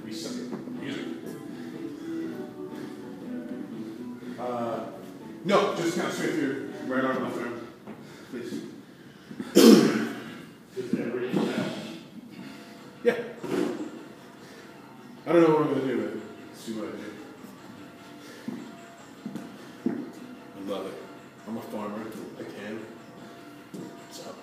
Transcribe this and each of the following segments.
Reset. Music. No, just kind of straight through. Right arm, left arm. Please. Is that ready now? Yeah. I don't know what I'm going to do, but let's see what I do. I love it. I'm a farmer. I can. What's up?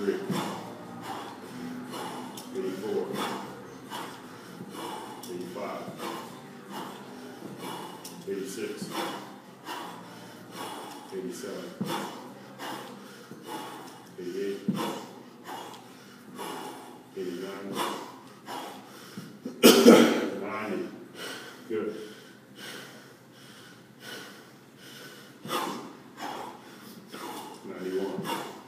83, 84, 85, 86, 87, 88, 89, 90. Good. 91,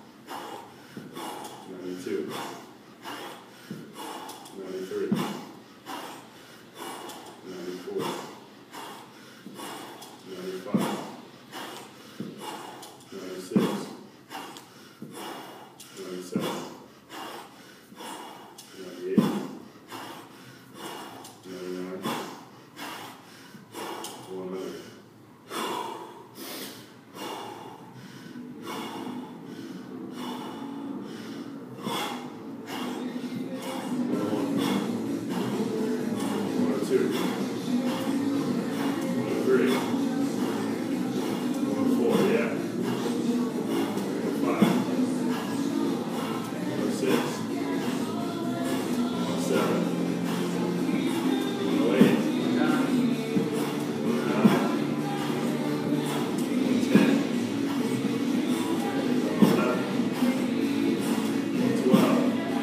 92, 93, 94, 95, 96, 97, 98, 99, 100. Two, 103, 104, yeah, 105, 106, 107, 108, 109, 110, 111, 112,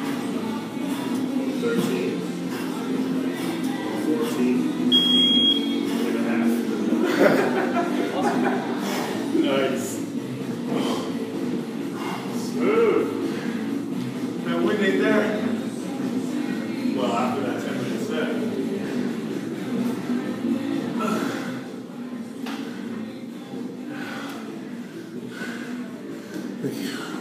113, 14 and a half. Nice. Smooth. That wind ain't there. Well, after that 10-minute set. Thank you.